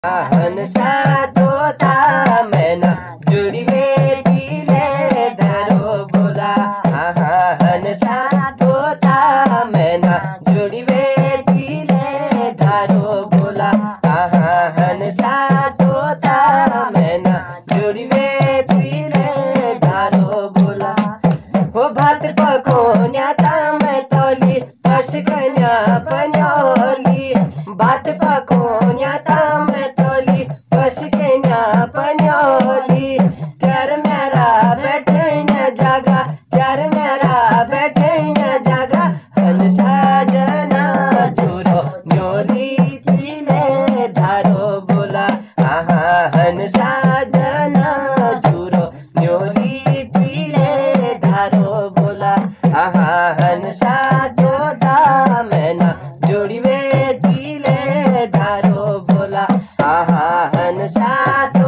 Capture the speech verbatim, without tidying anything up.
हंसा तोता मैना जुड़ी बेटी ले धरो बोला। हंसा तोता मैना जुड़ी बेटी ले धरो बोला। हंसा तोता मैना जुड़ी बेटी ले धरो बोला। वो भात पकोन्या ताम तोली पश कन्या पन्योली। भात पकोन्या ताम तोली पश कन्या पन्योली। प्यार मेरा बैठे न जागा, प्यार मेरा बैठे न जागा। हंसा जना झूरो न्योली पीले धारो बोला। हंसा जना झूरो न्योली पीले धारो बोला। हंसा तोता मैना जोड़ी बेटी ले धारो बोला। हंसा